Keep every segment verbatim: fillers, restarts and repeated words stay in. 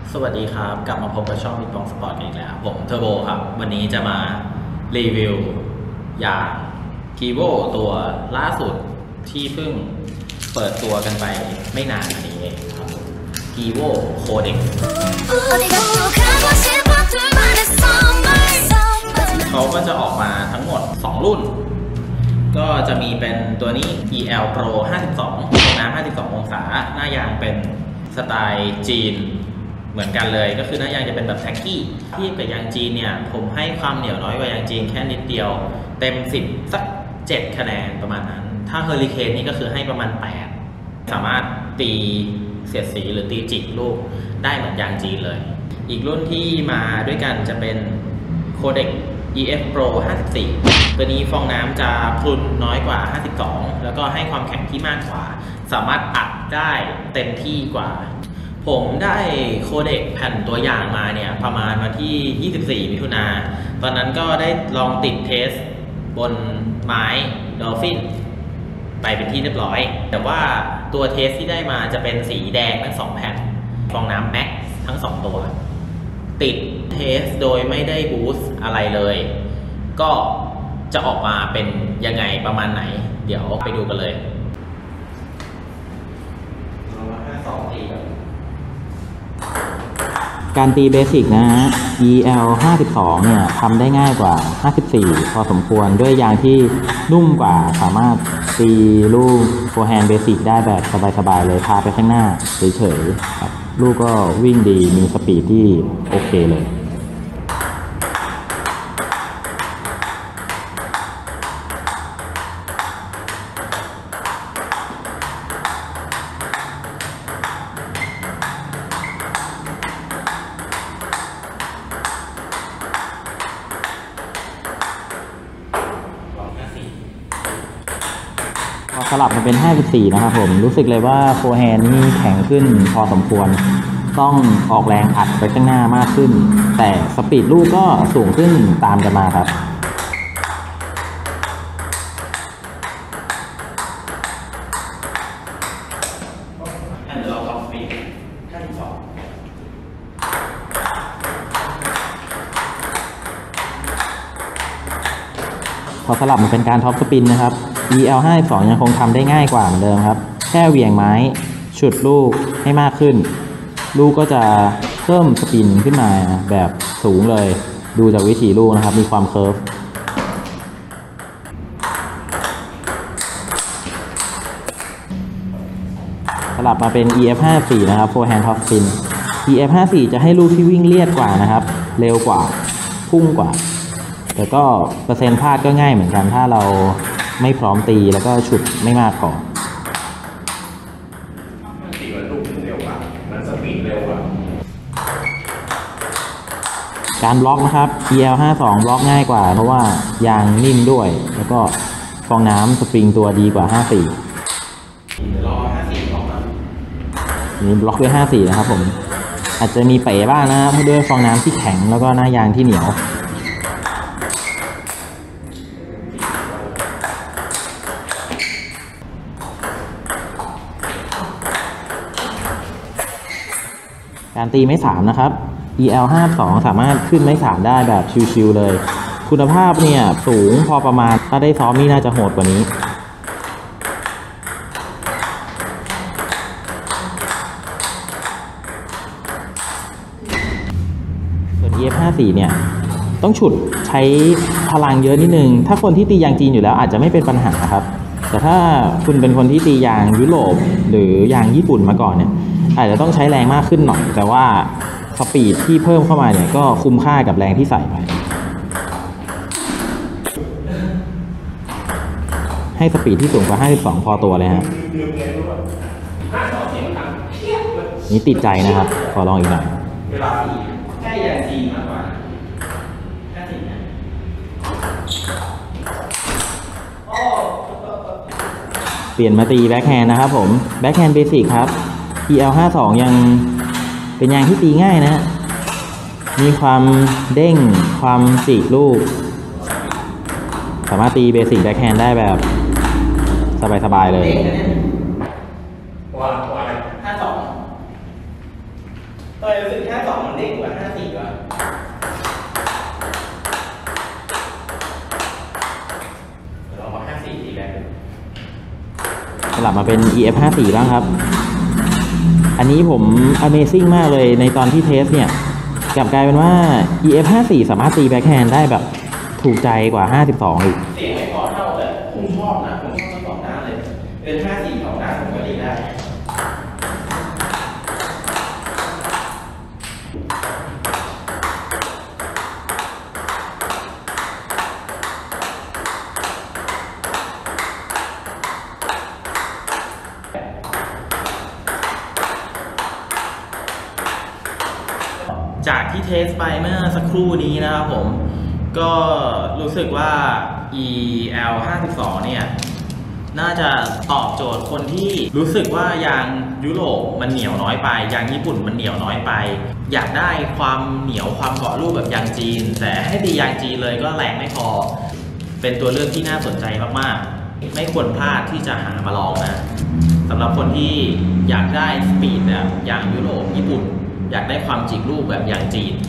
สวัสดีครับกลับมาพบกับช่องบิ๊กบองสปอร์ตอีกแล้วผมเทอร์โบครับวันนี้จะมารีวิวอย่าง Givo ตัวล่าสุดที่เพิ่งเปิดตัวกันไปไม่นานนี้เองครับ Givo Codex เขาก็จะออกมาทั้งหมดสองรุ่นก็จะมีเป็นตัวนี้ อี แอล Pro ห้าสิบสองน้ำห้าสิบสององศาหน้ายางเป็นสไตล์จีนเหมือนกันเลยก็คือหน้ายางจะเป็นแบบแท็กกี้ที่กับยางจีนเนี่ยผมให้ความเหนียวน้อยกว่ายางจีนแค่นิดเดียวเต็มสิบสักเจ็ดคะแนนประมาณนั้นถ้าเฮอริเคนนี่ก็คือให้ประมาณแปดสามารถตีเสียดสีหรือตีจิกลูกได้เหมือนยางจีนเลยอีกรุ่นที่มาด้วยกันจะเป็น Codex อี เอฟ Pro ห้าสิบสี่ตัวนี้ฟองน้ำจะพรุนน้อยกว่าห้าสิบสองแล้วก็ให้ความแข็งที่มากกว่าสามารถอัดได้เต็มที่กว่าผมได้โคเด็กแผ่นตัวอย่างมาเนี่ยประมาณวันที่ยี่สิบสี่มิถุนาตอนนั้นก็ได้ลองติดเทสบนไม้ดอลฟินไปเป็นที่เรียบร้อยแต่ว่าตัวเทสที่ได้มาจะเป็นสีแดงทั้งสองแผ่นฟองน้ำแม็กทั้งสองตัวติดเทสโดยไม่ได้บูสต์อะไรเลยก็จะออกมาเป็นยังไงประมาณไหนเดี๋ยวไปดูกันเลยการตีเบสิกนะฮะ อี แอล ห้าสิบสองเนี่ยทำได้ง่ายกว่าห้าสิบสี่พอสมควรด้วยยางที่นุ่มกว่าสามารถตีลูกโฟร์แฮนด์เบสิกได้แบบสบายๆเลยพาไปข้างหน้าเฉยๆครับลูกก็วิ่งดีมีสปีดที่โอเคเลยพอสลับมาเป็นห้าสิบสี่นะครับผมรู้สึกเลยว่าโฟร์แฮนด์นี่แข็งขึ้นพอสมควรต้องออกแรงอัดไปข้างหน้ามากขึ้นแต่สปีดลูกก็สูงขึ้นตามกันมาครับพอสลับมาเป็นการท็อปสปินนะครับ อี แอล ห้าสิบสองยังคงทำได้ง่ายกว่าเหมือนเดิมครับแค่เหวี่ยงไม้ฉุดลูกให้มากขึ้นลูกก็จะเพิ่มสปินขึ้นมาแบบสูงเลยดูจากวิธีลูกนะครับมีความเคิร์ฟสลับมาเป็น อี เอฟ ห้าสิบสี่นะครับโฟร์แฮนด์ท็อปสปิน อี เอฟ ห้าสิบสี่จะให้ลูกที่วิ่งเลียดกว่านะครับเร็วกว่าพุ่งกว่าแต่ก็เปอร์เซ็นต์พลาดก็ง่ายเหมือนกันถ้าเราไม่พร้อมตีแล้วก็ฉุดไม่มากพอมันตีมันลูกเร็วกว่ามันสปีดเร็วกว่าการบล็อกนะครับ อี แอล ห้าสิบสองบล็อกง่ายกว่าเพราะว่ายางนิ่มด้วยแล้วก็ฟองน้ำสปริงตัวดีกว่าห้าสิบสี่นี่บล็อกด้วยห้าสิบสี่นะครับผมอาจจะมีเป๋บ้างนะครับด้วยฟองน้ำที่แข็งแล้วก็หน้ายางที่เหนียวการตีไม้สามนะครับ อี แอล ห้าสิบสองสามารถขึ้นไม้สามได้แบบชิวๆเลยคุณภาพเนี่ยสูงพอประมาณถ้าได้ซ้อมนี่น่าจะโหดกว่านี้ส่วน อี เอฟ ห้าสิบสี่เนี่ยต้องฉุดใช้พลังเยอะนิดนึงถ้าคนที่ตียางจีนอยู่แล้วอาจจะไม่เป็นปัญหาครับแต่ถ้าคุณเป็นคนที่ตียางยุโรปหรือยางญี่ปุ่นมาก่อนเนี่ยอาจจะต้องใช้แรงมากขึ้นหน่อยแต่ว่าสปีดที่เพิ่มเข้ามาเนี่ยก็คุ้มค่ากับแรงที่ใส่ไปให้สปีดที่สูงกว่าห้าสิบสองพอตัวเลยฮะนี่ติดใจนะครับขอลองอีกหน่อยเวลาตีใกล้ยางจีนมากกว่าเปลี่ยนมาตีแบ็คแฮนด์นะครับผมแบ็คแฮนด์เบสิกครับ อี แอล ห้าสิบสองยังเป็นยางที่ตีง่ายนะมีความเด้งความจิกลูกสามารถตีเบสิกแบ็คแฮนด์ได้แบบสบายๆเลยห้าสองตอนรู้สึกห้าสองมันเด้งกว่าห้าสี่กว่าลองมาห้าสี่ทีแรกสลับมาเป็น อี เอฟ ห้าสี่ บ้างครับอันนี้ผม Amazing มากเลยในตอนที่เทสเนี่ยกลับกลายเป็นว่า อี เอฟ ห้าสี่ สามารถตีแบ็คแฮนด์ได้แบบถูกใจกว่าห้าสิบสองอีกเสียงไม่พอเท่าเลยผมชอบนะผมชอบทั้งสองด้านเลยเป็นห้าสี่สองด้านผมก็ดีได้จากที่เทสไปเมื่อสักครู่นี้นะครับผมก็รู้สึกว่า อี แอล ห้าสิบสอง เนี่ยน่าจะตอบโจทย์คนที่รู้สึกว่ายางยุโรปมันเหนียวน้อยไปยางญี่ปุ่นมันเหนียวน้อยไปอยากได้ความเหนียวความเกาะรูปแบบยางจีนแต่ให้ตียางจีนเลยก็แรงไม่พอเป็นตัวเลือกที่น่าสนใจมากๆไม่ควรพลาดที่จะหามาลองนะสำหรับคนที่อยากได้สปีดแบบยางยุโรปญี่ปุ่นอยากได้ความจิกรูปแบบยางจีน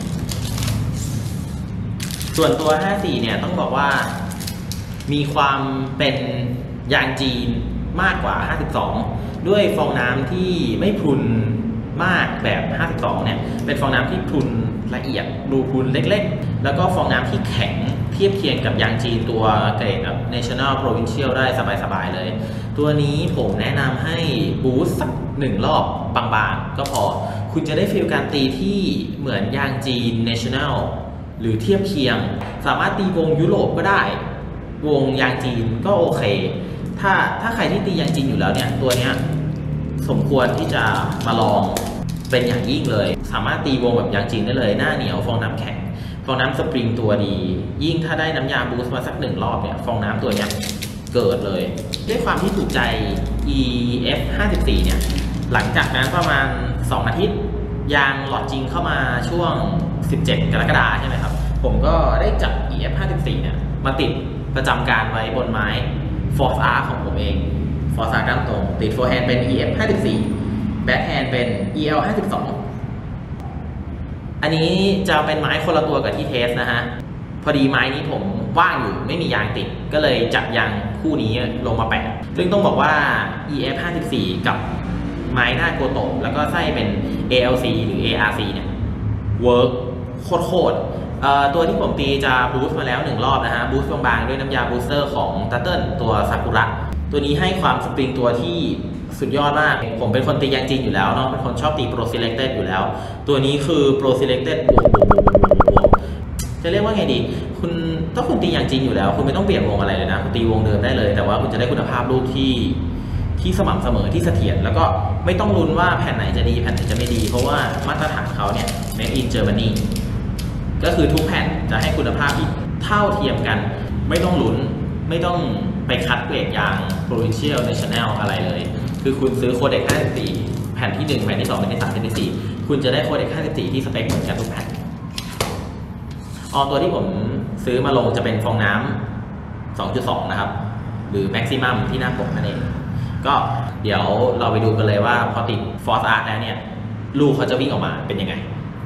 ส่วนตัว ห้าสี่ เนี่ยต้องบอกว่ามีความเป็นยางจีนมากกว่า ห้าสิบสอง ด้วยฟองน้ำที่ไม่พรุนมากแบบ ห้าสิบสอง เนี่ยเป็นฟองน้ำที่พรุนละเอียดรูพรุนเล็กๆแล้วก็ฟองน้ำที่แข็งเทียบเคียงกับยางจีนตัวเกรดแบบ National Provincial ได้สบายๆเลยตัวนี้ผมแนะนำให้บูสต์สักหนึ่งรอบบางๆก็พอคุณจะได้ฟีลการตีที่เหมือนยางจีน National หรือเทียบเคียงสามารถตีวงยุโรปก็ได้วงยางจีนก็โอเคถ้าถ้าใครที่ตียางจีนอยู่แล้วเนี่ยตัวเนี้ยสมควรที่จะมาลองเป็นอย่างยิ่งเลยสามารถตีวงแบบยางจีนได้เลยหน้าเหนียวฟองน้ำแข็งฟองน้ำสปริงตัวดียิ่งถ้าได้น้ำยาบูสต์มาสักหนึ่งรอบเนี่ยฟองน้ำตัวเนี้ยเกิดเลยด้วยความที่ถูกใจ อี เอฟ ห้าสิบสี่ เนี่ยหลังจากนั้นประมาณสองอาทิตย์ยางหลอดจริงเข้ามาช่วงสิบเจ็ดกรกฎาคมใช่ไหมครับผมก็ได้จับ อี เอฟ ห้าสิบสี่ เนี่ยมาติดประจำการไว้บนไม้ Force Arc ของผมเอง Force Arc ด้านตรงติด Forehand เป็น อี เอฟ ห้าสิบสี่ Backhand เป็น อี แอล ห้าสิบสอง อันนี้จะเป็นไม้คนละตัวกับที่เทสนะฮะพอดีไม้นี้ผมว่างอยู่ไม่มียางติดก็เลยจับยางคู่นี้ลงมาแปะซึ่งต้องบอกว่า อี เอฟ ห้าสิบสี่ กับไม้หน้าโกโตะแล้วก็ไส้เป็น เอ แอล ซี หรือ เอ อาร์ ซี เนี่ยเวิร์กโคตรๆตัวที่ผมตีจะบูสต์มาแล้วหนึ่งรอบนะฮะบูสต์บางๆด้วยน้ำยาบูสเตอร์ของตัตเติ้ลตัวซากุระตัวนี้ให้ความสปริงตัวที่สุดยอดมากผมเป็นคนตียางจีนอยู่แล้วเนาะเป็นคนชอบตีโปรซีเล็กเต็ดอยู่แล้วตัวนี้คือโปรซีเล็กเต็ดบวกบวกบวกบวกจะเรียกว่าไงดีคุณถ้าคุณตียางจีนอยู่แล้วคุณไม่ต้องเปลี่ยนวงอะไรเลยนะคุณตีวงเดิมได้เลยแต่ว่าคุณจะได้คุณภาพรูปที่ที่สม่ำเสมอที่เสถียรแล้วก็ไม่ต้องลุ้นว่าแผ่นไหนจะดีแผ่นไหนจะไม่ดีเพราะว่ามาตรฐานเขาเนี่ย Made in Germany ก็คือทุกแผ่นจะให้คุณภาพที่เท่าเทียมกันไม่ต้องลุ้นไม่ต้องไปคัดเกรดยาง Provincial National อะไรเลยคือคุณซื้อโคเด็กห้าสิบสี่แผ่นที่หนึ่งแผ่นที่สองแผ่นที่สามแผ่นที่สี่คุณจะได้โคเด็กห้าสิบสี่ที่สเปคเหมือนกันทุกแผ่นออตัวที่ผมซื้อมาลงจะเป็นฟองน้ำ สองจุดสอง นะครับหรือ Maximum ที่หน้าปกนั่นเองก็เดี๋ยวเราไปดูกันเลยว่าพอติด Force Arc แล้วเนี่ยลูกเขาจะวิ่งออกมาเป็นยังไง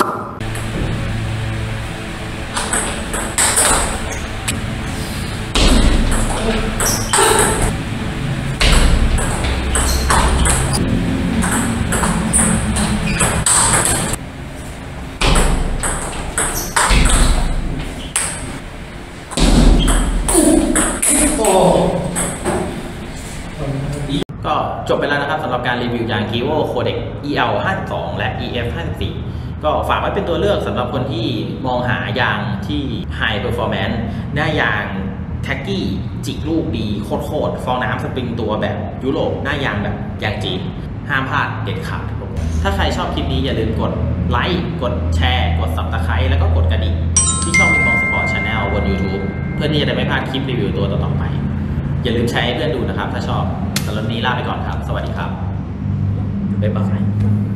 ก็จบไปแล้วนะครับสำหรับการรีวิวยาง Kiwo Codec อี แอล ห้าสิบสอง และ อี เอฟ ห้าสิบสี่ ก็ฝากไว้เป็นตัวเลือกสำหรับคนที่มองหายางที่ High Performance หน้ายางแท็กกี้จิกลูกดีโคตรๆฟองน้ำสปริงตัวแบบยุโรปหน้ายางแบบยางจีนห้ามพลาดเด็ดขาดครับถ้าใครชอบคลิปนี้อย่าลืมกดไลค์กดแชร์กด ซับสไครบ์ แล้วก็กดกระดิ่งที่ช่องมิงมองสปอร์ต Channel บน YouTube เพื่อที่จะได้ไม่พลาดคลิปรีวิวตัวต่อๆไปอย่าลืมแชร์ให้เพื่อนดูนะครับถ้าชอบสำหรับนี้ลาไปก่อนครับสวัสดีครับบ๊ายบาย